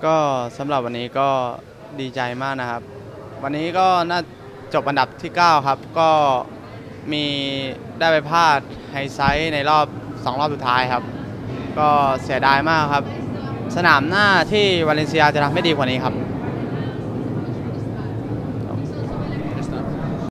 ก็สำหรับวันนี้ก็ดีใจมากนะครับวันนี้ก็น่าจบอันดับที่9ครับก็มีได้ไปพลาดไฮไซท์ในรอบ2รอบสุดท้ายครับก็เสียดายมากครับสนามหน้าที่วาเลนเซียจะทำให้ดีกว่านี้ครับ